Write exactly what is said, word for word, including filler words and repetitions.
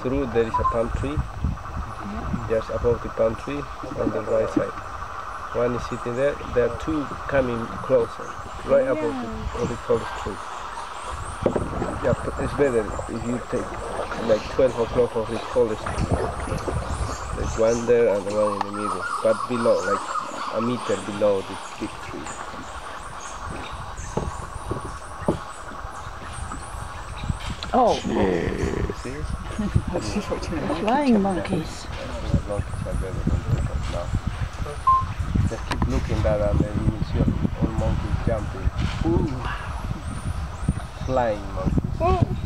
through there is a palm tree. Just above the palm tree on the right side. One is sitting there. There are two coming closer, right Yeah. above the, on the tallest tree. Yeah, but it's better if you take like twelve o'clock of the tallest tree. There's one there and one in the middle, but below, like a meter below the big tree. Oh, You see it? flying monkeys. The monkeys are better than people now. Just keep looking that and then you will see all monkeys jumping. Ooh. Flying monkeys.